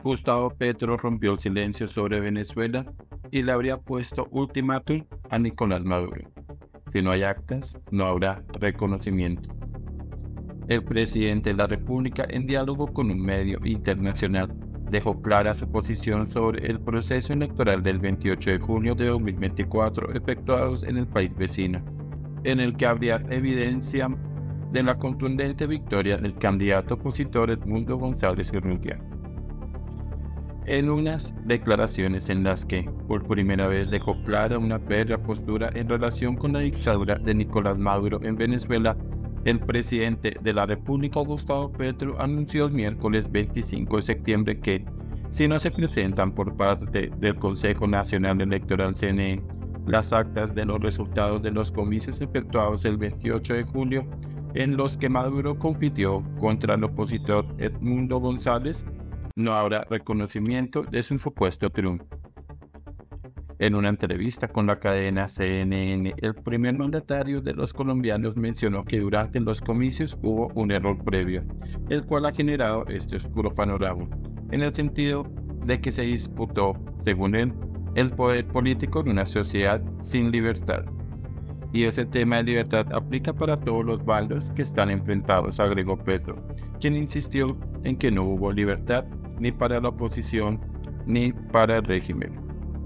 Gustavo Petro rompió el silencio sobre Venezuela y le habría puesto ultimátum a Nicolás Maduro. Si no hay actas, no habrá reconocimiento. El presidente de la República, en diálogo con un medio internacional, dejó clara su posición sobre el proceso electoral del 28 de junio de 2024 efectuados en el país vecino, en el que habría evidencia de la contundente victoria del candidato opositor Edmundo González Urrutia. En unas declaraciones en las que por primera vez dejó clara una férrea postura en relación con la dictadura de Nicolás Maduro en Venezuela, el presidente de la República, Gustavo Petro, anunció el miércoles 25 de septiembre que, si no se presentan por parte del Consejo Nacional Electoral CNE las actas de los resultados de los comicios efectuados el 28 de julio, en los que Maduro compitió contra el opositor Edmundo González, no habrá reconocimiento de su supuesto triunfo. En una entrevista con la cadena CNN, el primer mandatario de los colombianos mencionó que durante los comicios hubo un error previo, el cual ha generado este oscuro panorama, en el sentido de que se disputó, según él, el poder político en una sociedad sin libertad. Y ese tema de libertad aplica para todos los bandos que están enfrentados, agregó Petro, quien insistió en que no hubo libertad ni para la oposición ni para el régimen.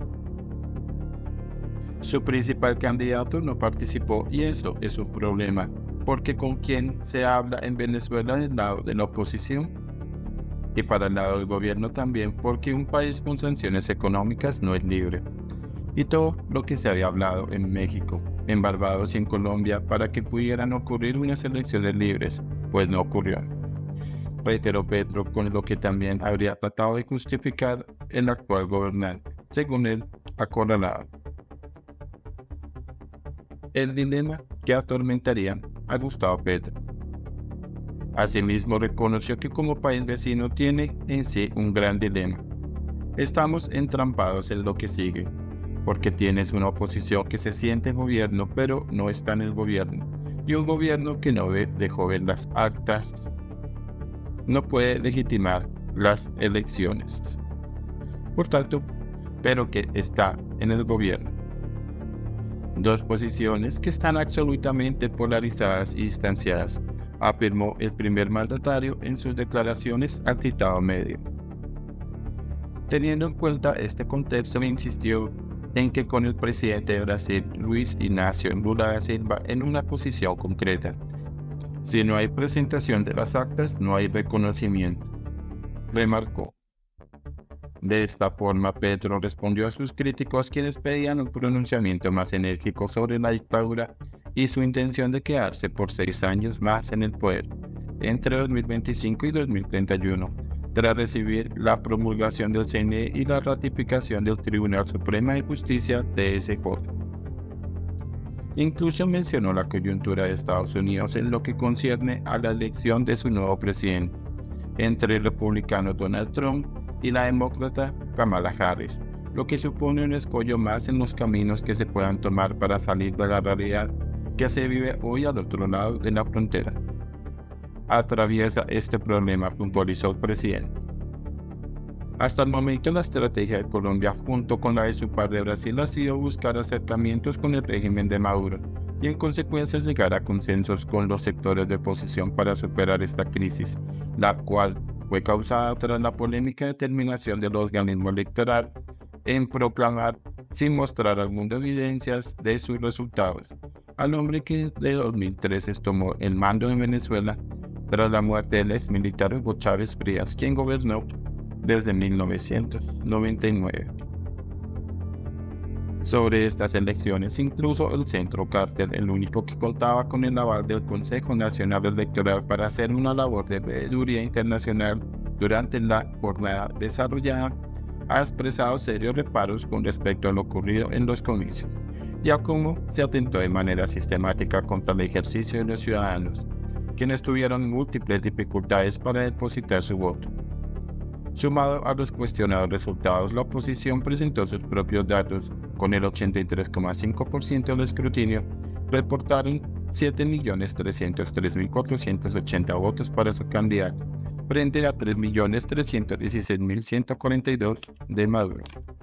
Su principal candidato no participó y eso es un problema, porque ¿con quién se habla en Venezuela del lado de la oposición? Y para el lado del gobierno también, porque un país con sanciones económicas no es libre. Y todo lo que se había hablado en México, en Barbados y en Colombia para que pudieran ocurrir unas elecciones libres, pues no ocurrió. Reiteró Petro, con lo que también habría tratado de justificar el actual gobernante, según él, acorralado. El dilema que atormentaría a Gustavo Petro. Asimismo, reconoció que como país vecino tiene en sí un gran dilema. Estamos entrampados en lo que sigue, porque tienes una oposición que se siente en gobierno pero no está en el gobierno, y un gobierno que no dejó ver las actas, no puede legitimar las elecciones. Por tanto, pero que está en el gobierno. Dos posiciones que están absolutamente polarizadas y distanciadas, afirmó el primer mandatario en sus declaraciones al citado medio. Teniendo en cuenta este contexto, insistió en que con el presidente de Brasil, Luiz Inácio Lula da Silva, en una posición concreta. Si no hay presentación de las actas, no hay reconocimiento, remarcó. De esta forma, Petro respondió a sus críticos, quienes pedían un pronunciamiento más enérgico sobre la dictadura y su intención de quedarse por 6 años más en el poder, entre 2025 y 2031, tras recibir la promulgación del CNE y la ratificación del Tribunal Supremo de Justicia TSJ. Incluso mencionó la coyuntura de Estados Unidos en lo que concierne a la elección de su nuevo presidente, entre el republicano Donald Trump y la demócrata Kamala Harris, lo que supone un escollo más en los caminos que se puedan tomar para salir de la realidad que se vive hoy al otro lado de la frontera. Atraviesa este problema, puntualizó el presidente. Hasta el momento, la estrategia de Colombia, junto con la de su par de Brasil, ha sido buscar acercamientos con el régimen de Maduro y en consecuencia llegar a consensos con los sectores de oposición para superar esta crisis, la cual fue causada tras la polémica determinación del organismo electoral en proclamar, sin mostrar al mundo evidencias de sus resultados, al hombre que desde 2013 tomó el mando de Venezuela tras la muerte del ex militar Hugo Chávez Frías, quien gobernó desde 1999. Sobre estas elecciones, incluso el Centro Carter, el único que contaba con el aval del Consejo Nacional Electoral para hacer una labor de veeduría internacional durante la jornada desarrollada, ha expresado serios reparos con respecto a lo ocurrido en los comicios y a cómo se atentó de manera sistemática contra el ejercicio de los ciudadanos, quienes tuvieron múltiples dificultades para depositar su voto. Sumado a los cuestionados resultados, la oposición presentó sus propios datos. Con el 83,5% del escrutinio, reportaron 7.303.480 votos para su candidato, frente a 3.316.142 de Maduro.